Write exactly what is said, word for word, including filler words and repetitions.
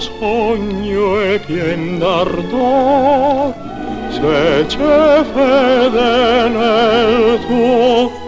sogno e pien d'ardor, se c'è fede nel tuo